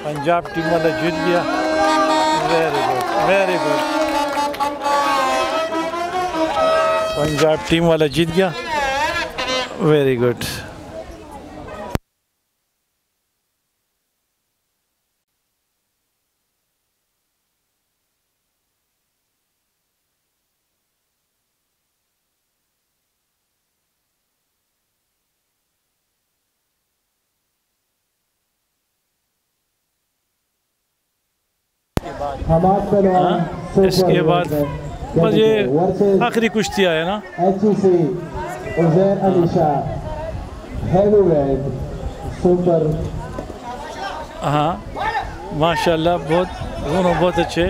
Punjab team वाला जीत गया। Very good, very good. Punjab team वाला जीत गया। Very good. इसके बाद बस ये आखिरी कुश्ती आया ना। हाँ माशाल्लाह, बहुत दोनों बहुत अच्छे।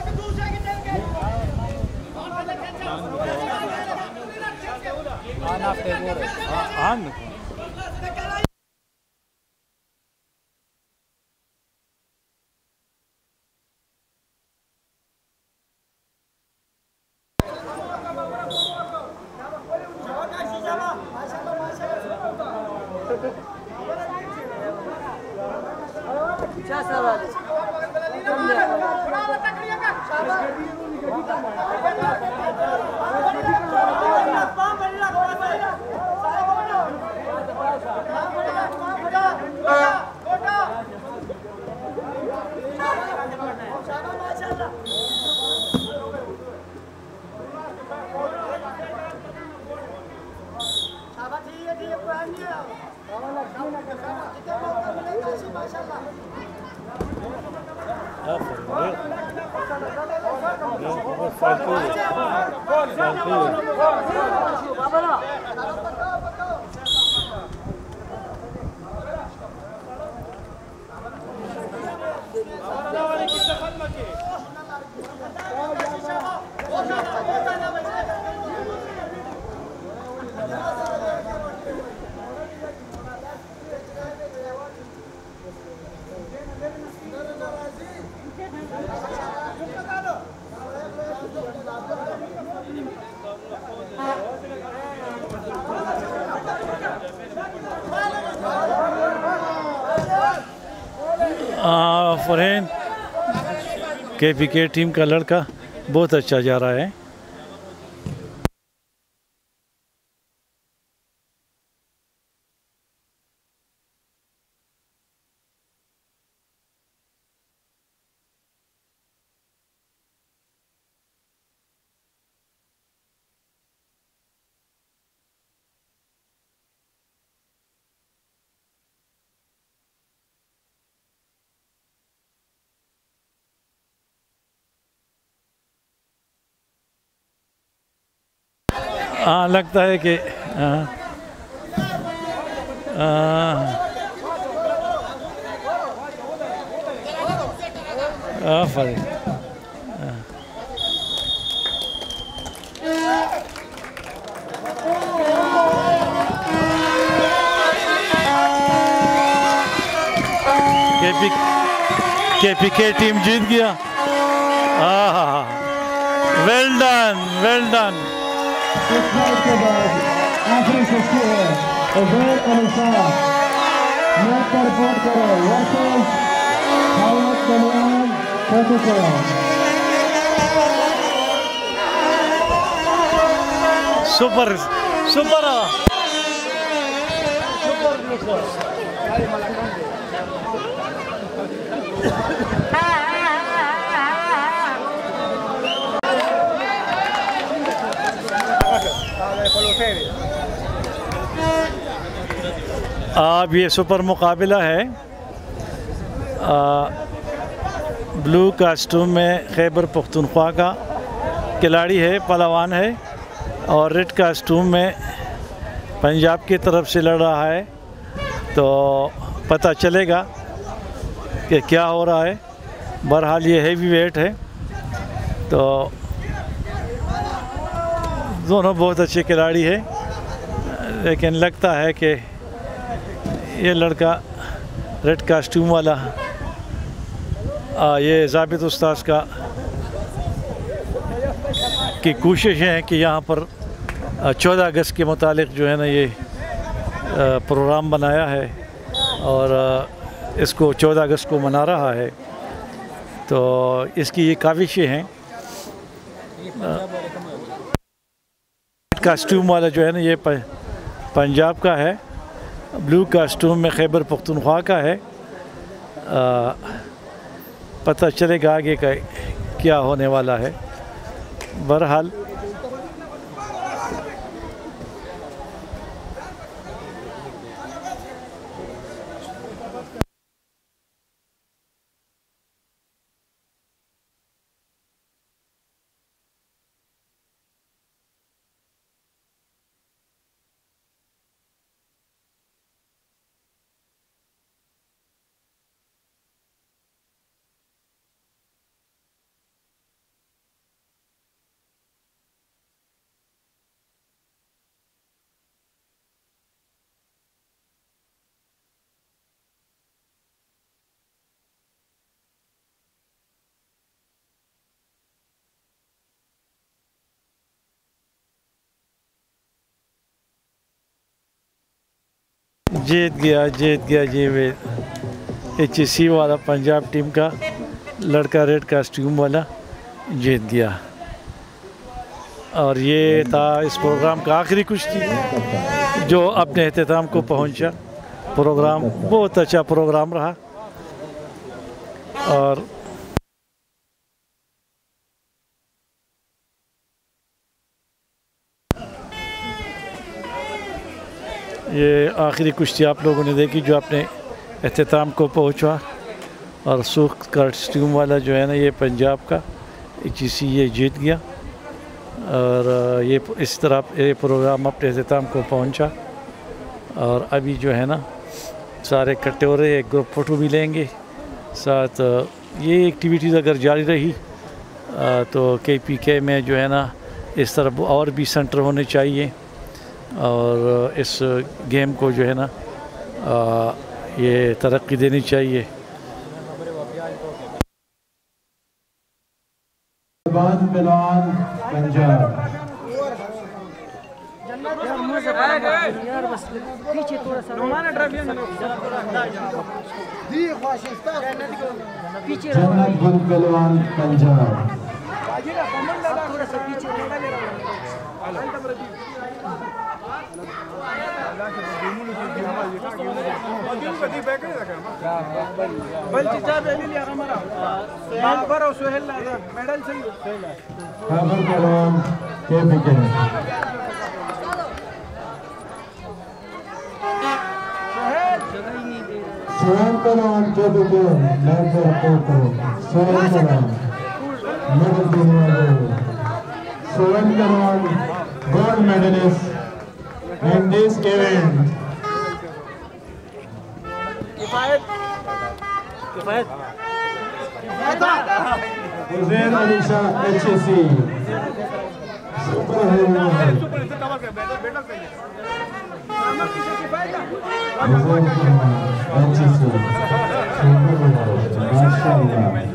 फरहीन KPK टीम का लड़का बहुत अच्छा जा रहा है। हाँ लगता है कि KPK टीम जीत गया। Well done, well done. के बाद आखिरी कुश्ती है उजैर अनुसार रिपोर्ट करो वर्सेस पेहलवान KPK। सुपर सुपर अब ये सुपर मुकाबला है। ब्लू कास्ट्यूम में खैबर पख्तूनख्वा का खिलाड़ी है, पहलवान है, और रेड कास्ट्यूम में पंजाब की तरफ से लड़ रहा है। तो पता चलेगा कि क्या हो रहा है। बहरहाल ये हैवी वेट है, तो दोनों बहुत अच्छे खिलाड़ी हैं, लेकिन लगता है कि ये लड़का रेड कास्ट्यूम वाला ये ज़ाबित उस्ताद का की कोशिश है कि यहाँ पर 14 अगस्त के मुतालिक जो है ना ये प्रोग्राम बनाया है, और इसको 14 अगस्त को मना रहा है। तो इसकी ये काविशें हैं। कास्ट्यूम वाला जो है ना ये पंजाब का है, ब्लू कास्ट्यूम में खैबर पख्तूनख्वा का है। पता चलेगा आगे का क्या होने वाला है। बहरहाल जीत गया जी वे HSC वाला पंजाब टीम का लड़का रेड कास्ट्यूम वाला जीत गया। और ये था इस प्रोग्राम का आखिरी कुश्ती जो अपने अख्ताम को पहुंचा। प्रोग्राम बहुत अच्छा प्रोग्राम रहा। और ये आखिरी कुश्ती आप लोगों ने देखी जो अपने अख्ताम को पहुंचा। और सूख कास्ट्यूम वाला जो है ना ये पंजाब का HSC ये जीत गया। और ये इस तरह ये प्रोग्राम अपने अख्ताम को पहुंचा। और अभी जो है ना सारे इकट्ठे हो रहे, एक ग्रुप फ़ोटो भी लेंगे साथ। ये एक्टिविटीज़ अगर जारी रही तो KPK में जो है ना इस तरह और भी सेंटर होने चाहिए। और इस गेम को जो है ना ये तरक्की देनी चाहिए। पहलवान पंजाब पीछे थोड़ा सा पहलवान पंजाब थोड़ा सा पीछे पहलवान K.P.k स्वयं पहलवान K.P.k स्वयं पहलवान gold medalist in this event. Hussein Alisha HSC Super Hilal HSC Super Hilal Mashallah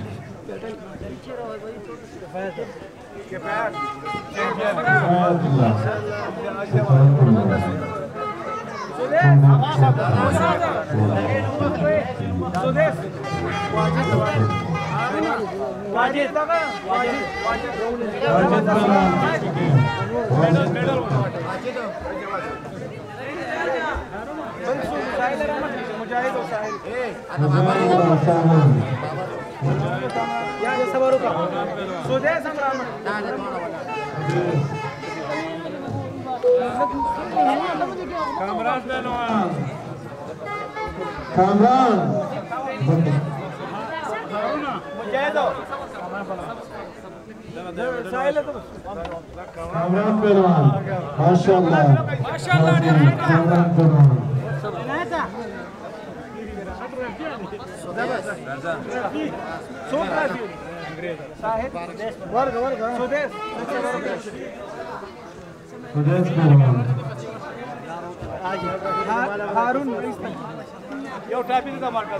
Kamran Pehlwan Mashallah Kamran Pehlwan Sudesh Pehlwan Haroon यो ट्रैफिक का मार्का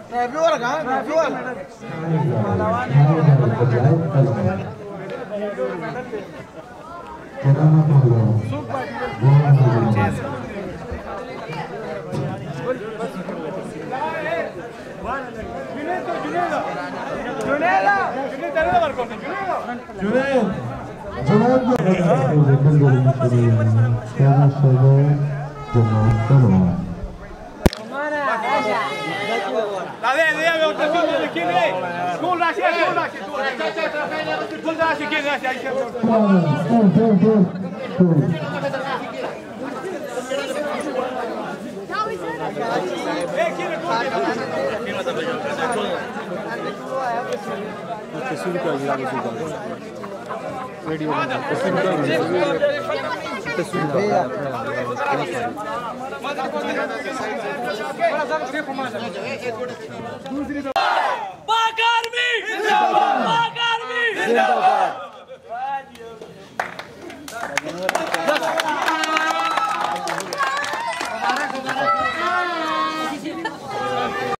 जिंदाबाद